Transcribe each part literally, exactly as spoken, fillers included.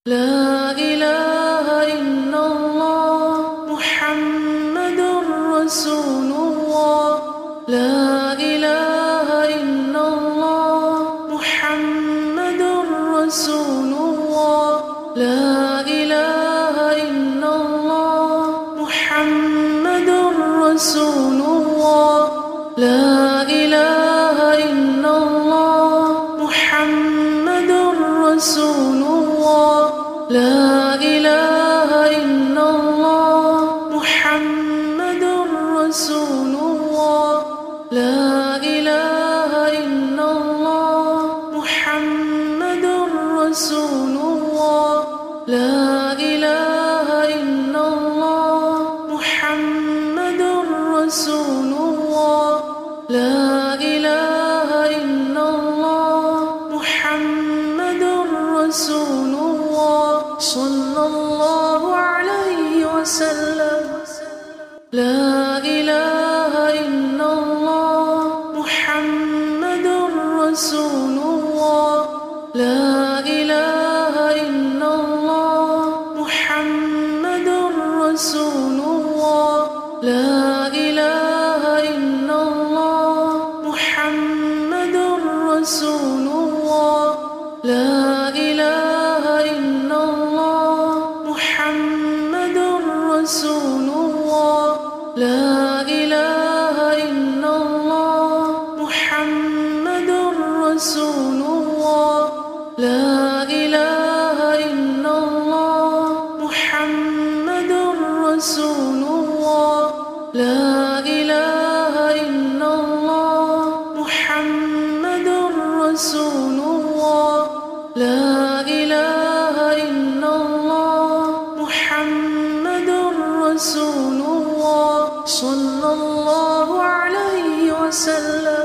لا إله إلا الله محمد رسول الله. لا إله إلا الله محمد رسول الله. لا إله إلا الله محمد رسول الله. لا إله إلا الله محمد رسول الله. لا إله إلا الله محمد رسول الله. لا إله إلا الله محمد رسول الله. لا إله إلا الله محمد رسول الله. لا إله إلا الله محمد رسول الله صلى الله عليه وسلم. لا إله إلا الله محمد رسول الله. لا إله إلا الله محمد رسول الله. لا إله إلا الله محمد رسول الله. لا إله إلا الله محمد رسول الله. لا إله إلا الله محمد رسول الله. لا إله إلا الله محمد رسول الله. لا إله إلا الله محمد رسول الله. لا إله إلا الله محمد رسول الله صلى الله عليه وسلم.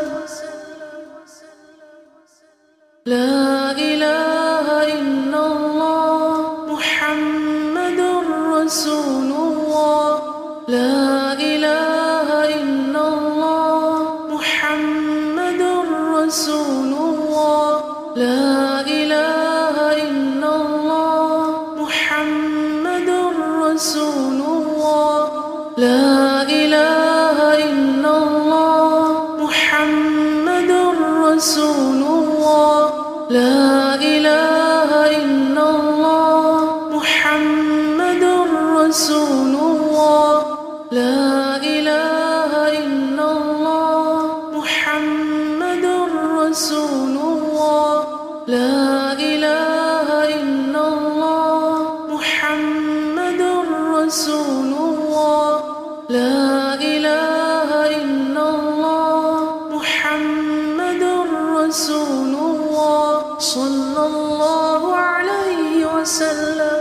لا إله إلا الله محمد رسول الله. لا إله إلا الله محمد رسول الله. لا إله إلا الله محمد رسول الله. لا إله إلا الله محمد رسول الله. لا إله إلا الله محمد رسول الله. لا إله إلا الله محمد رسول الله. لا إله إلا الله محمد رسول الله. لا إله إلا الله محمد رسول الله صلى الله عليه وسلم.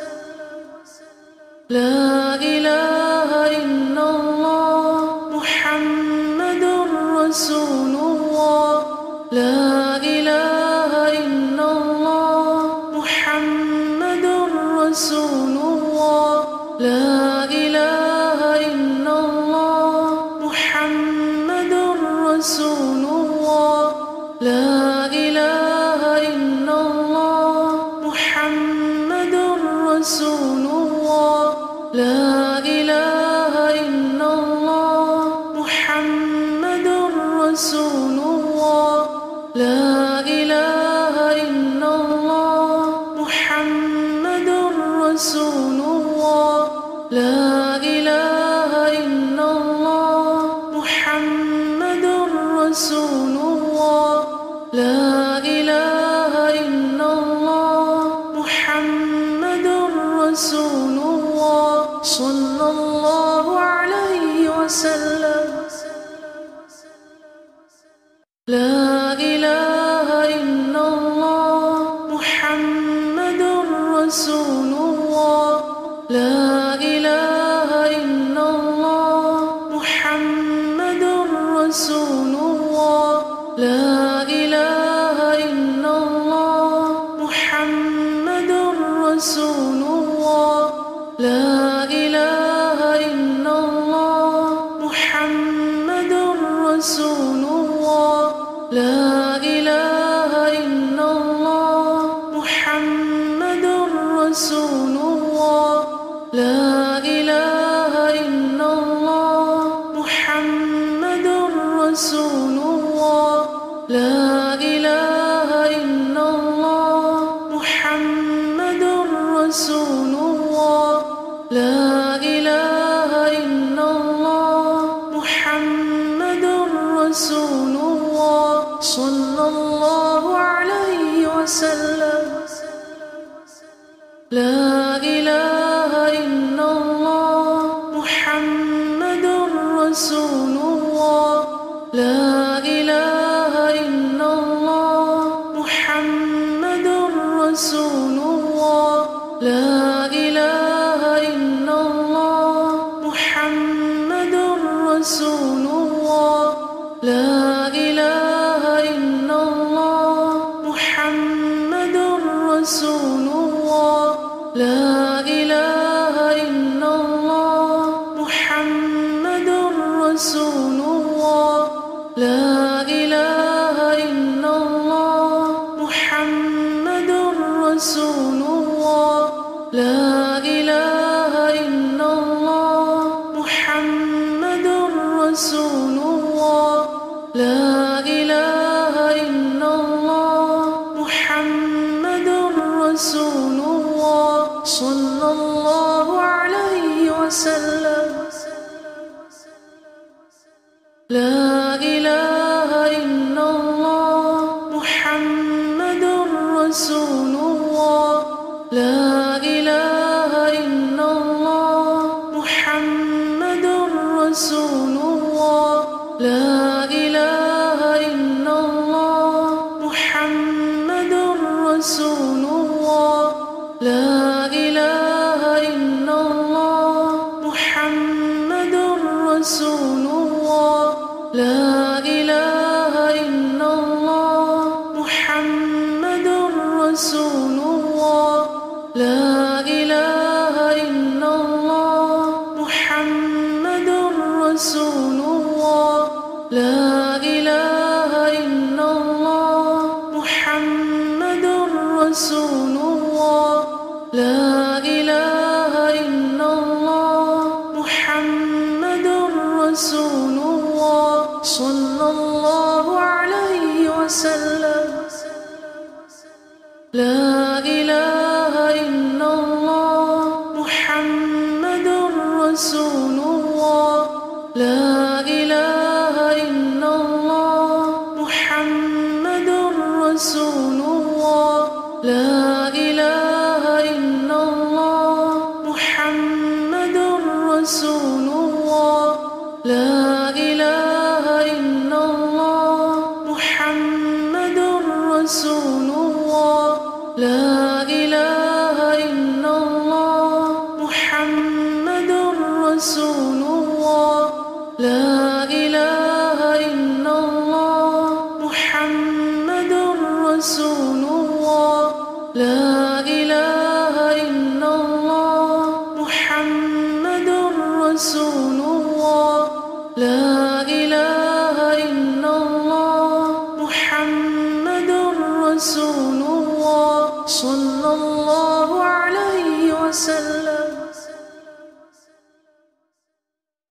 لا إله إلا الله محمد رسول الله. لا إله إلا الله محمد رسول الله. لا إله إلا الله محمد رسول الله. لا إله إلا الله محمد رسول الله. لا إله إلا الله محمد رسول الله. لا إله إلا الله محمد رسول الله. لا إله إلا الله محمد رسول الله. لا إله إلا الله محمد رسول الله صلى الله عليه وسلم. لا إله إلا الله محمد رسول الله. لا إله إلا الله محمد رسول الله. لا إله إلا الله محمد رسول الله. لا إله إلا الله محمد رسول الله. لا إله إلا الله محمد رسول الله لا إله إلا الله محمد رسول الله لا إله إلا الله محمد رسول الله لا إله إلا الله محمد رسول الله صلى الله عليه وسلم لا إله إلا الله محمد رسول الله لا إله إلا الله محمد رسول الله لا إله إلا الله محمد رسول الله لا إله إلا الله محمد رسول الله لا إله إلا الله محمد رسول الله لا إله إلا الله محمد رسول الله لا إله إلا الله محمد رسول الله لا إله إلا الله محمد رسول الله صلى الله عليه وسلم